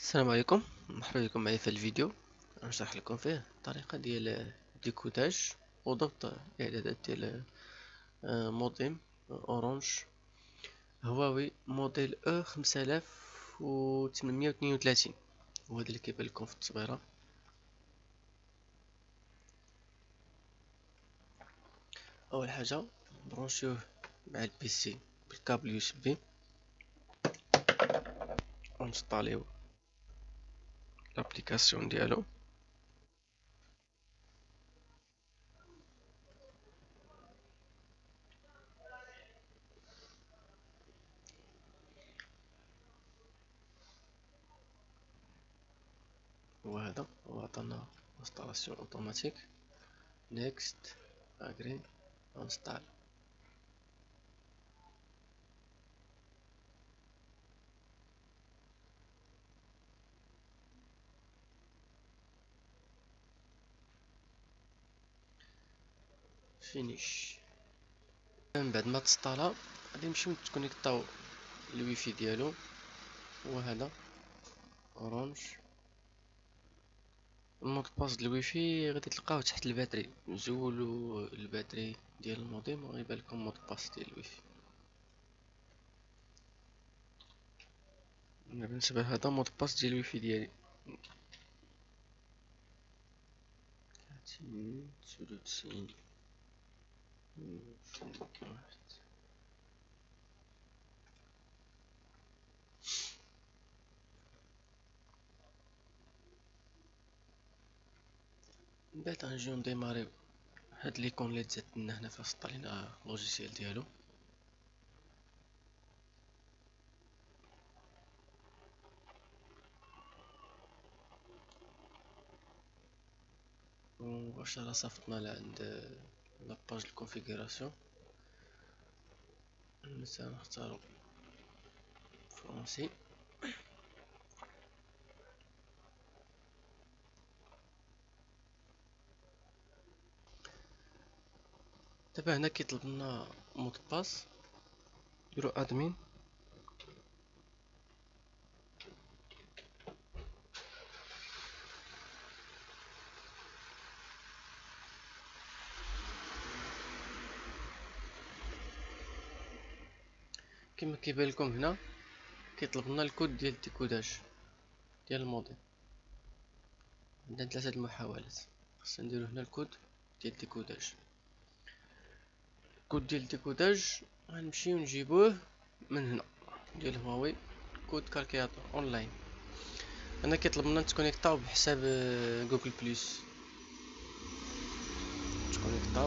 السلام عليكم، مرحبا بكم معايا في الفيديو. غنشرح لكم فيه الطريقة ديال ديكوداج وضبط اعدادات ديال موديم اورانج هواوي موديل او 5832. وهذا اللي كيبان لكم في التصويره. اول حاجه برونشيوه مع البيسي بالكابل يو اس بي ونستاليو لابليكاسيون ديالو. وهذا هو عطانا انستالاسيون اوتوماتيك. نيكست اغري انستال. فينيش. من بعد ما تسطالا غادي نمشيو نتكونيكطاو الويفي ديالو. هو هذا اورانج. المود باس ديال الويفي غادي تلقاوه تحت الباتري، زولوا الباتري ديال الموديم وغيبان لكم مود باس ديال الويفي. بالنسبه لهذا مود باس ديال الويفي ديالي 99. من بعد غنجيو نديماريو هاد ليكون اللي تزاد لنا هنا فاش سطالينا اللوجيسيال ديالو. ومباشرة صيفطنا لعند لاباج الكونفيغوراسيون. مثلا نختارو فرونسي. دابا هنا كيطلب لنا مود باس، نديرو ادمين. كما كيبان لكم هنا كيطلب لنا الكود ديال الديكوداج ديال الموديل. عندنا 3 المحاولات، خصنا نديرو هنا الكود ديال الديكوداج. الكود ديال الديكوداج غنمشيو نجيبوه من هنا ديال هواوي كود كالكيلاتور اونلاين. هنا كيطلب لنا نتكونيكطاو بحساب جوجل بلس. نتكونيكطاو،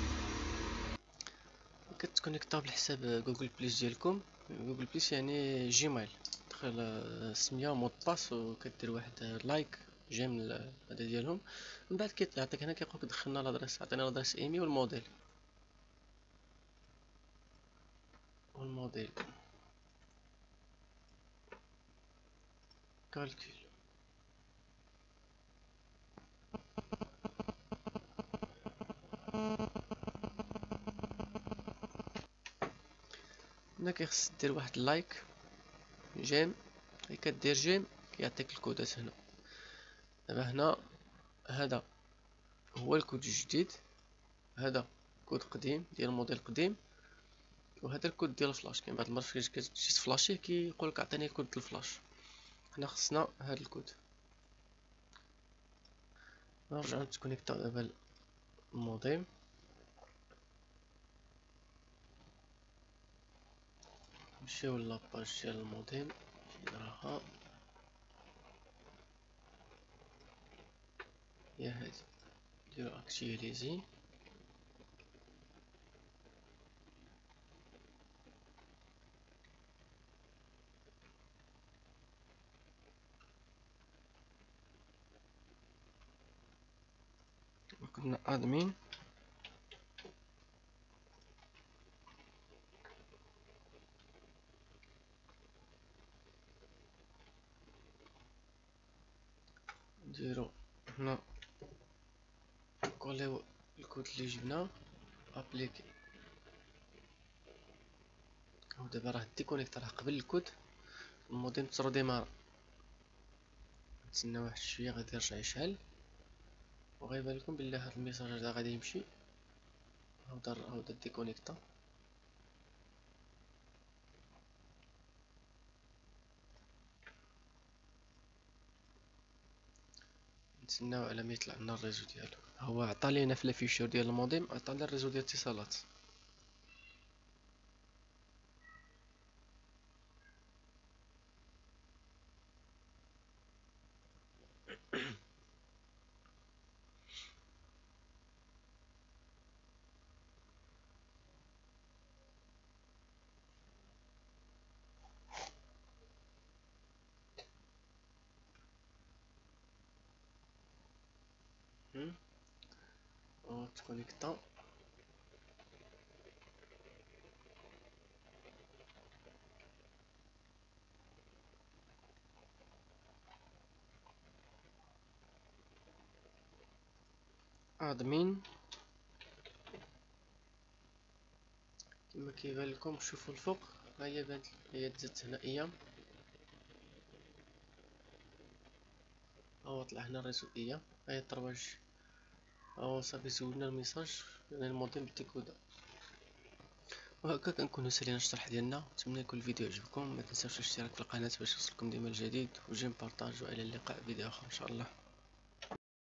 كتكونيكطاو بالحساب جوجل بلس ديالكم. جوجل بلس يعني جيميل. تدخل السميه مود باس وكدير واحد لايك جيم هذا ديالهم. من بعد كيعطيك هنا كيقولك دخلنا لادريس، عطينا لادريس ايمي والموديل كالكول. هنا كيخص دير واحد لايك جيم. هي كدير جيم كيعطيك الكودات هنا. دابا هنا هذا هو الكود الجديد، هذا كود قديم ديال الموديل قديم، وهذا الكود ديال الفلاش. كاين بعض المرات فاش كتجي تفلاشيه كيقولك عطيني الكود ديال الفلاش. حنا خصنا هذا الكود. نرجعو نتكونيكطاو دابا الموديم. نمشيو لاباج ديال الموديم فين راها، هي هادي. نديرو اكتياليزي. وكنا ادمين. نديرو هنا كوليو الكود اللي جبناه ابليكي. ودابا راه ديكونيكت، راه قبل الكود الموديم تصرو ديمارا. نتسنى واحد شويه غادي يرجع يشعل، وغيبان لكم بلي هاد الميساج هذا غادي يمشي. هاودا ديكونيكتا. نتسناو على ما يطلع لنا الريزو ديالو. هو عطى لينا في الفيشور ديال الموديم، عطى لنا الريزو ديال الاتصالات. او تكونيكتا. ادمين كما كيبان لكم، شوفوا الفوق، ها هي بانت، هي تزادت هنا ايام. هو طلع هنا الريزو ايام، ها هي الطرواج. هو صافي زودنا الميساج يعني الموديم بالديكودا. وهكا كنكونو سالينا الشرح ديالنا. نتمنى يكون الفيديو عجبكم، ما تنساوش الاشتراك في القناه باش يوصلكم ديما الجديد، وجيم بارطاج، والى اللقاء في فيديو اخر ان شاء الله.